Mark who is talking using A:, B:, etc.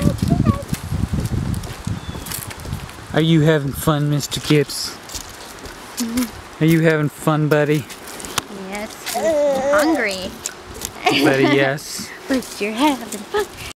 A: Are you having fun, Mr. Gibbs? Are you having fun, buddy?
B: Yes, I'm hungry.
A: Buddy, yes.
B: But you're having fun.